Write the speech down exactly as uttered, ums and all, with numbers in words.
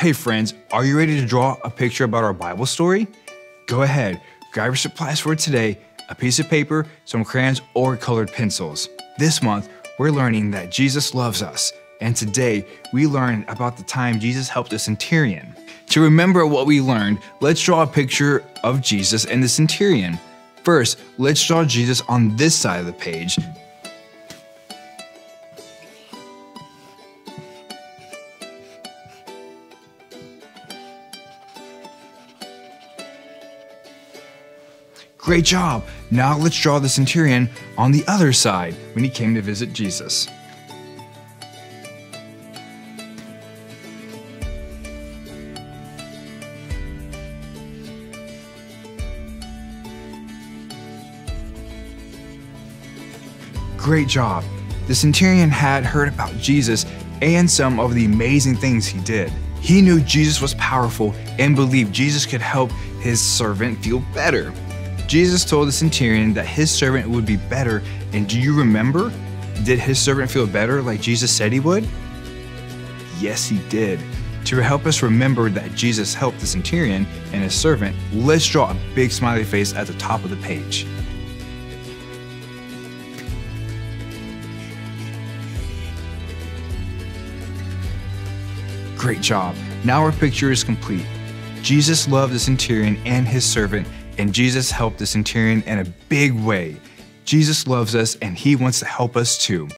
Hey friends, are you ready to draw a picture about our Bible story? Go ahead, grab your supplies for today, a piece of paper, some crayons, or colored pencils. This month, we're learning that Jesus loves us, and today we learn about the time Jesus helped a centurion. To remember what we learned, let's draw a picture of Jesus and the centurion. First, let's draw Jesus on this side of the page. Great job! Now let's draw the centurion on the other side when he came to visit Jesus. Great job! The centurion had heard about Jesus and some of the amazing things he did. He knew Jesus was powerful and believed Jesus could help his servant feel better. Jesus told the centurion that his servant would be better, and do you remember? Did his servant feel better like Jesus said he would? Yes, he did. To help us remember that Jesus helped the centurion and his servant, let's draw a big smiley face at the top of the page. Great job. Now our picture is complete. Jesus loved the centurion and his servant, and Jesus helped the centurion in a big way. Jesus loves us and he wants to help us too.